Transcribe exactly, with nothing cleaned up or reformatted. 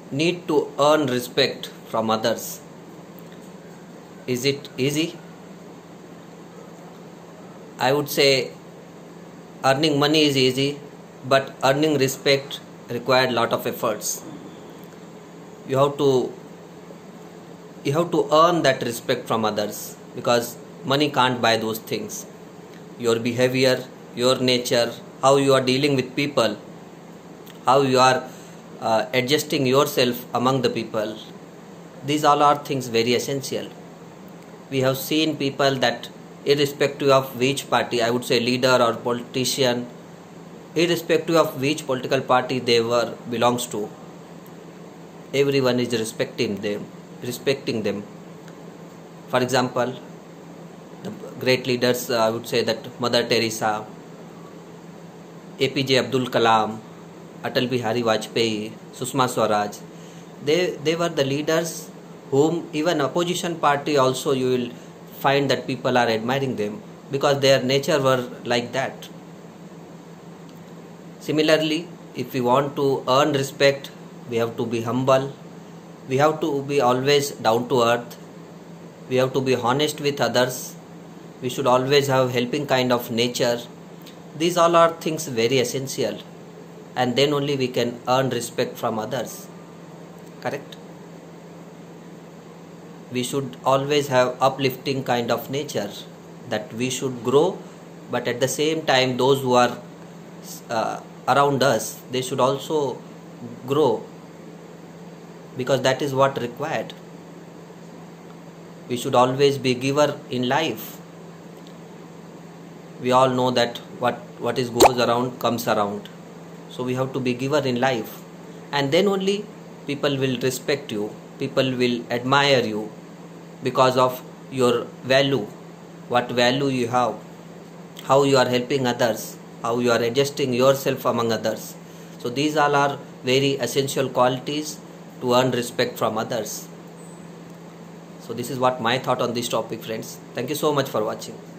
need to earn respect from others. Is it easy? I would say earning money is easy, but earning respect required lot of efforts. You have to you have to earn that respect from others, because money can't buy those things. Your behavior, your nature, how you are dealing with people, how you are uh, adjusting yourself among the people, these all are things very essential. We have seen people that irrespective of which party, I would say leader or politician, irrespective of which political party they were belongs to, everyone is respecting them respecting them. For example, the great leaders, uh, I would say that Mother Teresa, A P J Abdul Kalam, Atal Bihari Vajpayee, Sushma Swaraj, they they were the leaders whom even opposition party also you will find that people are admiring them, because their nature were like that. Similarly, if we want to earn respect, we have to be humble, we have to be always down to earth, we have to be honest with others, we should always have helping kind of nature. These all are things very essential, and then only we can earn respect from others. Correct? We should always have uplifting kind of nature, that we should grow, but at the same time those who are uh, around us, they should also grow, because that is what required. We should always be giver in life. We all know that what what is goes around comes around, so we have to be giver in life, and then only people will respect you, people will admire you, because of your value, what value you have, how you are helping others, how you are adjusting yourself among others. So these all are very essential qualities to earn respect from others. So this is what my thought on this topic, friends. Thank you so much for watching.